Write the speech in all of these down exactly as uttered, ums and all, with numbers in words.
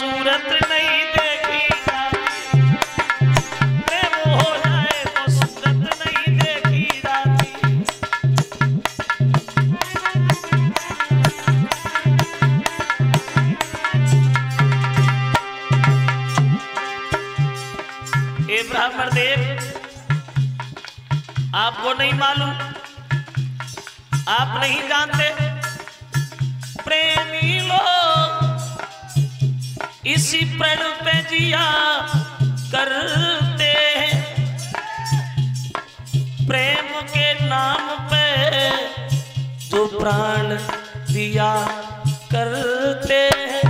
सूरत नहीं देखी जाती, प्रेम हो जाए तो सूरत नहीं देखी जाती। ए ब्राह्मण देव, आपको नहीं मालूम, आप नहीं जानते, प्रेमी लोग इसी प्रण पे जिया करते हैं, प्रेम के नाम पे जो प्राण दिया करते हैं।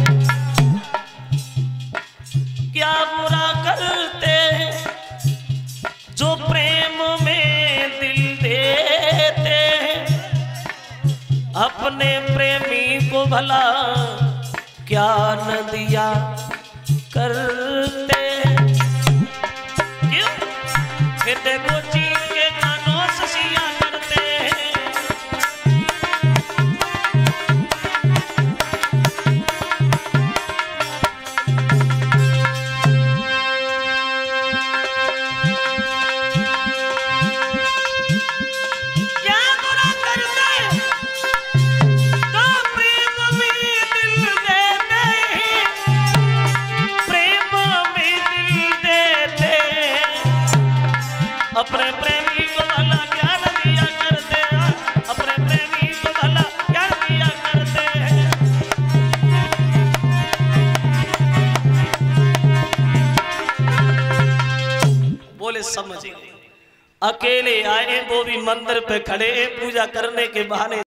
क्या बुरा करते हैं जो प्रेम में दिल देते हैं, अपने प्रेमी को भला क्या न दिया करते हैं। क्यों? फिर देखो चीन के कानों से सिया करते हैं। अपने प्रेमी को भला क्या न दिया करते हैं, अपने प्रेमी को भला क्या न दिया करते हैं। बोले समझ गए, अकेले आए वो भी मंदिर पे खड़े, पूजा करने के बहाने